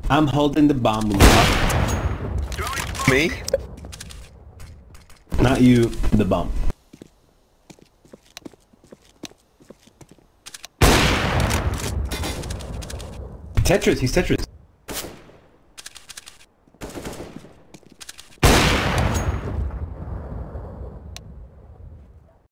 I'm holding the bomb. Me? Not you, the bomb. Tetris, he's Tetris.